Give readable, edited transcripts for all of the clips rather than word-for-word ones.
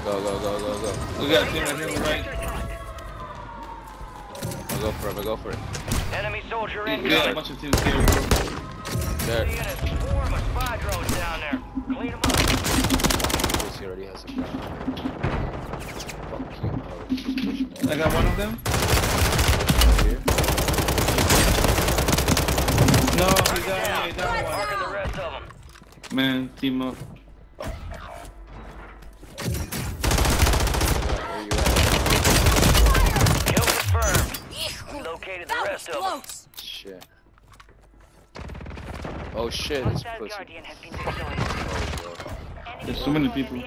We got a team right here on the right. I'll go for it. Enemy soldier We incoming. got a bunch of teams here, bro. There. Seeing a swarm of spy drones down there. Clean them up. He already has some gun. Fuck you. I got one of them. Here. No, he got Marking the rest of them. one. Man, team up. Where you at? Kill confirmed. We located the rest of them. Shit. Oh shit, it's Hostile pussy. Guardian has been deployed. There's so many people.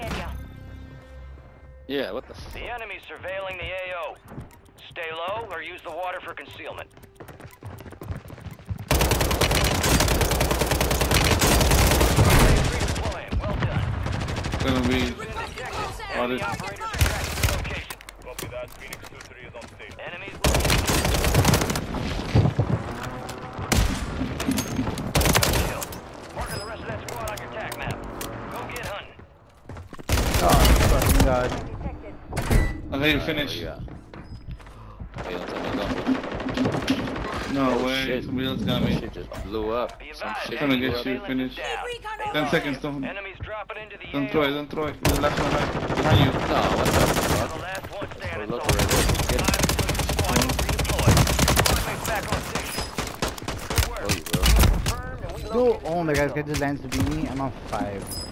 Yeah, what the f. The enemy's surveilling the AO. Stay low or use the water for concealment. Redeploying. Well done. Gonna be Enemy audit. operators are tracking your location. Copy that. Phoenix 2-3 is on station. Enemies kill. Marking the rest of that squad on your tac map. Go get hunting. Oh, fucking god. Okay, you finish. Yeah. Hey, don't tell me go. No Oh, way. shit. Somebody else got me. Shit just blew up. Be Some advised, shit Trying to enemy get you surveillance finished. is down. Stay 10 low. seconds, don't Enemies dropping into the don't AO. throw it, don't throw it. The last one right behind you. No, what the You're fuck? the last one standing, Look soldier. where it is. Get it. Time until your squad is redeployed. Squadmates back on station. Good work. Oh, you bro. Confirmed, and we No, located oh my the god, rest this guy just lands to beat me. I'm on 5.